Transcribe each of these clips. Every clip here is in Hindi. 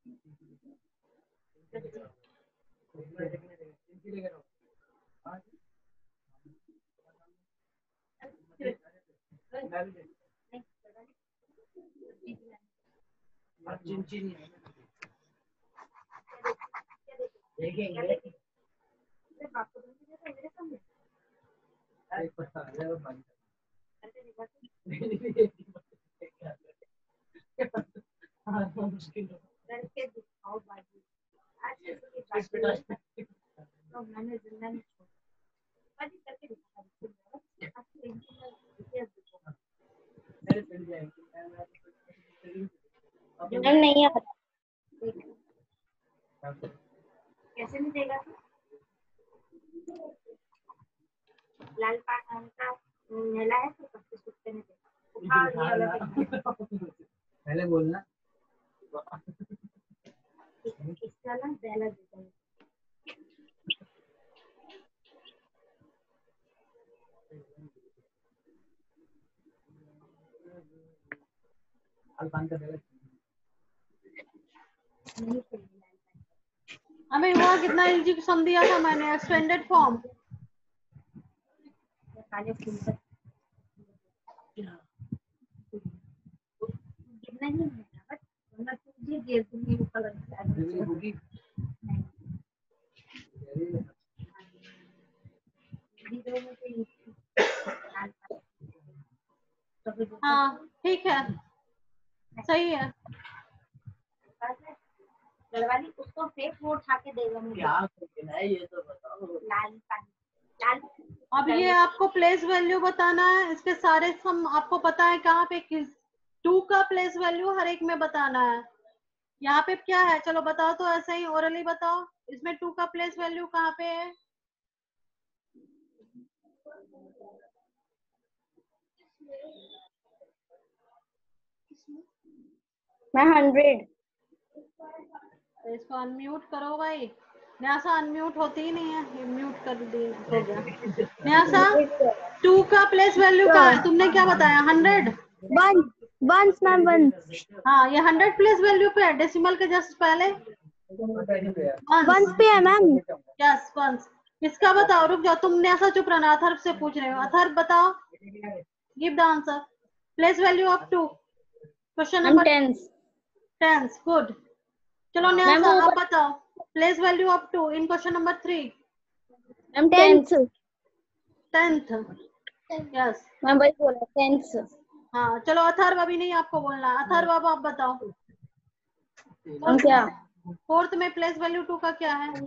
नहीं आता। कैसे नहीं देगा तू? लाल पान का मेला है तो 25 रुपए में देगा। पहले बोलना इसका ना पहला देता है। पान का देगा। नहीं चाहिए लाल पान। हमें वहाँ कितना इंजेक्शन दिया था मैंने, एक्सटेंडेड फॉर्म काले फूल का गिरना नहीं है बस वरना तुझे गिर दूंगी ऊपर होगी हाँ ठीक है, सही है। गढ़वाली उसको फेक वो उठा के देगा मुझे। क्या करना है ये तो बताओ। लाल पानी लाल। अब ये आपको प्लेस वैल्यू बताना है, इसके सारे सम आपको पता है कहाँ पे, किस 2 का प्लेस वैल्यू हर एक में बताना है। यहाँ पे क्या है, चलो बताओ तो ऐसे ही ओरली बताओ, इसमें 2 का प्लेस वैल्यू कहाँ पे है? मैं 100। तो इसको अनम्यूट करो भाई। न्यासा अनम्यूट होती ही नहीं है, ये म्यूट कर दी हो गया। न्यासा 2 का प्लेस वैल्यू कहाँ है? तुमने क्या बताया 100? Ones ma'am ones. हाँ ये 100 प्लेस वैल्यू पे है, डेसिमल के जस्ट पहले वंस पे है मैम। Yes once. इसका बताओ, रुक जाओ, तुमने ऐसा चुप रहना, अथर्व से पूछ रहे हो। अथर्व बताओ, give the answer. Place value of 2, question number 10। Good. चलो न्यासा आप बताओ, place value of 2 in question number 3। Ma'am 10th। Yes मैं वही बोला 10th। हाँ चलो अथर्व, अभी नहीं आपको बोलना। अथर्व अब आप बताओ, हम क्या 4th में प्लेस वैल्यू 2 का क्या है?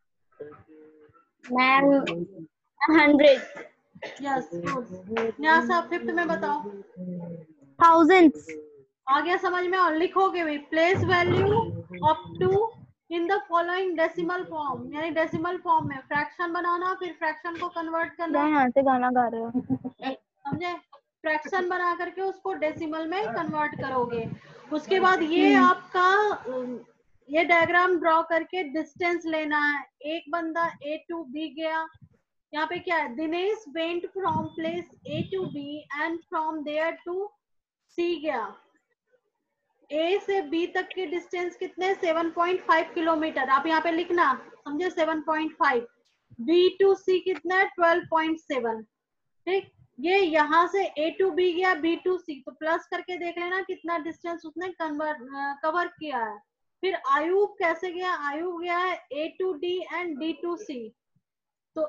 Ma'am 100। Yes good. Nysa 5th में बताओ। thousands। आ गया समझ में? और लिखोगे भी place value of 2 in the following decimal form, यानी डेसिमल फॉर्म में फ्रैक्शन बनाना, फिर फ्रैक्शन को कन्वर्ट करना। यहाँ से गाना गा रहे हो। समझे? फ्रैक्शन बना करके उसको डेसिमल में कन्वर्ट करोगे। उसके बाद ये आपका ये डायग्राम ड्रॉ करके डिस्टेंस लेना है। एक बंदा A to B गया, यहाँ पे क्या है, Dinesh went from place A to B and from there to C गया। A से B तक के डिस्टेंस कितने, 7.5 किलोमीटर। आप यहाँ पे लिखना, समझे, 7.5। B to C कितना है, 12.7। ठीक, ये यहाँ से A to B गया, B to C, तो प्लस करके देख लेना कितना डिस्टेंस उसने कवर किया है। फिर आयुब कैसे गया, आयुब गया है A to D and D to C। तो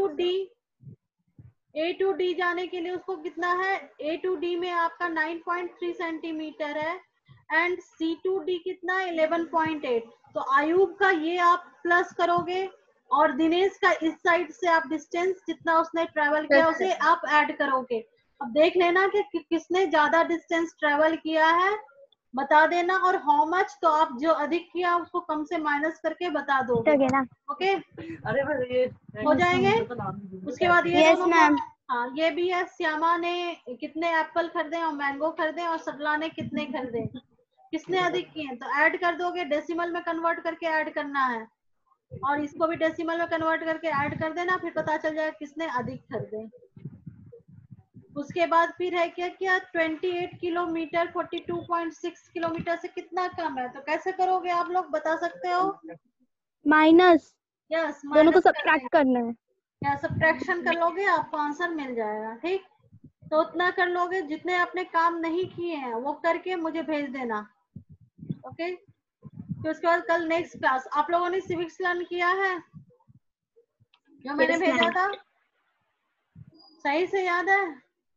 A to D जाने के लिए उसको कितना है, A to D में आपका 9.3 सेंटीमीटर है एंड C to D कितना है, 11.8। तो आयुब का ये आप प्लस करोगे और दिनेश का इस साइड से आप डिस्टेंस जितना उसने ट्रेवल किया उसे आप ऐड करोगे। अब देख लेना कि किसने ज्यादा डिस्टेंस ट्रेवल किया है, बता देना। और हाउ मच, तो आप जो अधिक किया उसको कम से माइनस करके बता दो। ओके अरे हो जाएंगे। उसके बाद ये Yes, दोनों ma'am। हाँ ये भी है, श्यामा ने कितने एप्पल खरीदे और मैंगो खरीदे और सरला ने कितने खरीदे, किसने अधिक किए, तो ऐड कर दोगे। डेसिमल में कन्वर्ट करके ऐड करना है और इसको भी डेसिमल में कन्वर्ट करके ऐड कर देना, फिर पता चल जाएगा किसने अधिक खरीदे। उसके बाद फिर है क्या क्या 28 किलोमीटर 42.6 किलोमीटर से कितना कम है, तो कैसे करोगे आप लोग बता सकते हो? माइनस, यस, दोनों को माइनस कर सब्ट्रैक्ट करना है। या सब्ट्रैक्शन कर लोगे, आपको आंसर मिल जाएगा। ठीक, तो उतना कर लोगे, जितने आपने काम नहीं किए हैं वो करके मुझे भेज देना। ओके, तो उसके बाद कल नेक्स्ट क्लास। आप लोगों ने सिविक्स लर्न किया है जो मैंने Yes, भेजा ma'am. था? सही से याद है?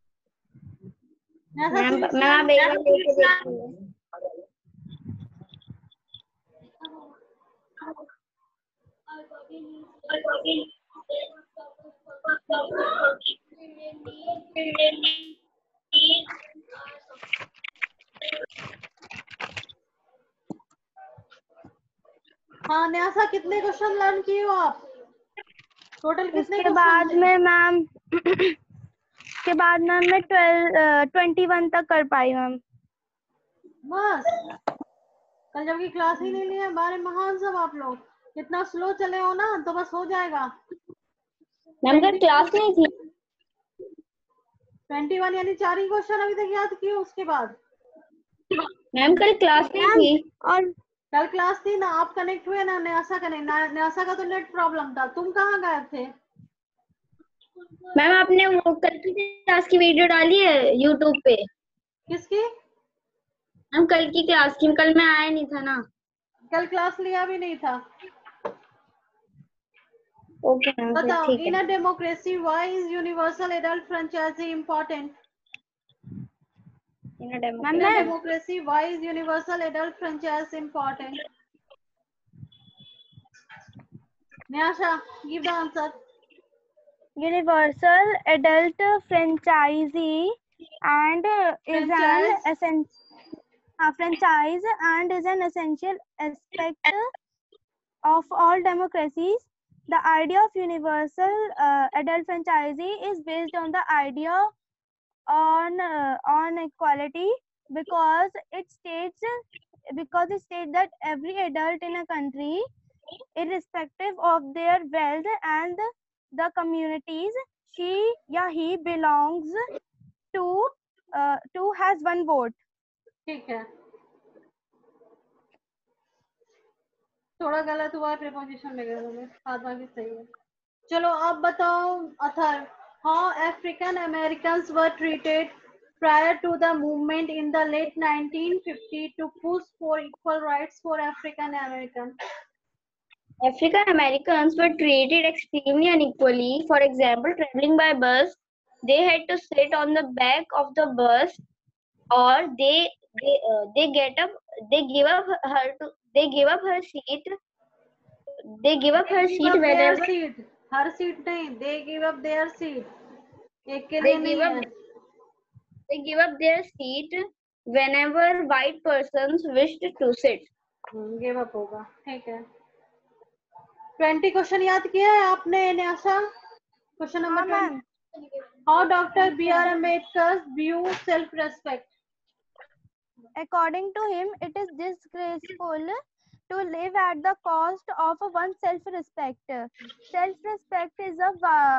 ऐसा मैम civics मैम learn- आप एक बार लेके देखिए। हाँ न्यासा, कितने क्वेश्चन लर्न किए हो आप? टोटल कितने उसके बाद क्वेश्चन? में मैम उसके बाद मैम मैं 21 तक कर पाई मैम। बस, कल जबकि क्लास ही नहीं लिया। बारे महान सब आप लोग, कितना स्लो चले हो ना, तो बस हो जाएगा। मैम कल क्लास नहीं थी। 21 यानी 4 ही क्वेश्चन अभी तक याद किए। उसके बाद मैम कल क्लास नहीं थी। और कल क्लास थी ना, आप कनेक्ट हुए ना, न्यासा कनेक्ट, न्यासा का तो नेट प्रॉब्लम था। तुम कहाँ गायब थे? मैम आपने वो कल की क्लास की वीडियो डाली है यूट्यूब पे? किसकी? मैम कल की क्लास की, कल मैं आया नहीं था ना। कल क्लास लिया भी नहीं था। ओके मैम, फिर बताओ, ठीक इन अ है। Democracy why is universal adult franchise important? इन मैम In a मैं democracy, why is universal adult franchise important? Nyasha, give the answer. universal adult franchisee and is an Franchise. franchise and is an essential aspect of all democracies. The idea of universal adult franchisee is based on the idea on equality because it states that every adult in a country, irrespective of their wealth and the communities she या he belongs to has one vote. ठीक है, थोड़ा गलत हुआ प्रीपोजिशन वगैरह में, बाकी सही है। चलो अब बताओ अथर, how African Americans were treated prior to the movement in the late 1950 to push for equal rights for African American? African Americans were treated extremely unequally. For example, traveling by bus, they had to sit on the back of the bus, or they get up they give up her seat. They give up her Give seat up their whenever seat. हर सीट नहीं, they give up their seat. एक के they लिए give नहीं up है। they give up their seat whenever white persons wished to sit. Give up होगा, ठीक है। 20 क्वेश्चन याद किया है आपने न्यासा? क्वेश्चन हाँ number ma'am, 20, how doctor B R Ambedkar view self respect? according to him it is disgraceful to live at the cost of one's self-respect. Self-respect is a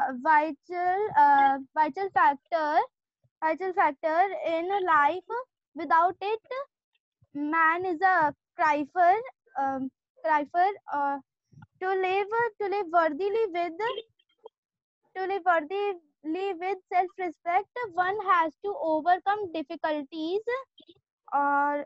vital factor in life. Without it, man is a cipher. Cipher to live worthily with self-respect, one has to overcome difficulties, or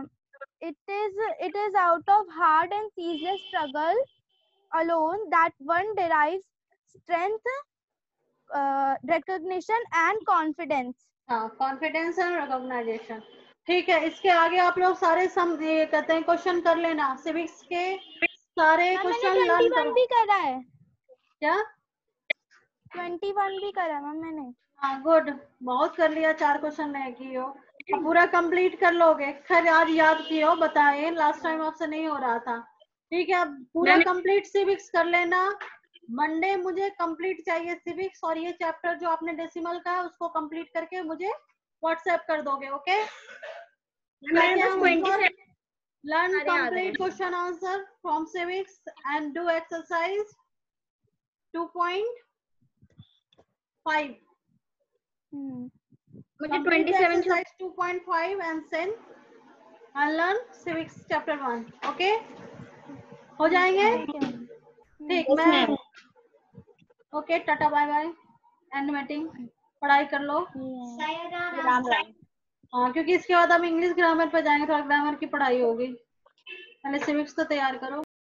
it is out of hard and ceaseless struggle alone that one derives strength, recognition and confidence. हाँ, कॉन्फिडेंस एंड रिकॉग्नाइजेशन। ठीक है, इसके आगे आप लोग सारे ये कहते हैं क्वेश्चन कर लेना। सिविक्स के सारे मैम मैंने क्वेश्चन लर्न 21 करो। भी करा है, क्या? 21 भी करा मैम मैंने। हाँ गुड, बहुत कर लिया, 4 क्वेश्चन नहीं किए हो, अब पूरा कंप्लीट कर लोगे। खैर आज याद किए हो, बताए, लास्ट टाइम आपसे नहीं हो रहा था। ठीक है, अब पूरा कंप्लीट सिविक्स कर लेना। मंडे मुझे कंप्लीट चाहिए सिविक्स, और ये चैप्टर जो आपने डेसिमल का है उसको कंप्लीट करके मुझे व्हाट्सएप कर दोगे। Okay, learn complete question answer from civics and do exercise 2.5। मुझे Complete 27 exercise 2.5 and send and learn civics chapter 1. Okay, हो जाएंगे? ठीक, Yes, मैं ma'am. Okay, tata bye bye, and meeting. पढ़ाई कर लो। राम राम। हाँ, क्योंकि इसके बाद हम इंग्लिश ग्रामर पे जाएंगे, थोड़ा ग्रामर की पढ़ाई होगी। पहले सिविक्स तो तैयार करो।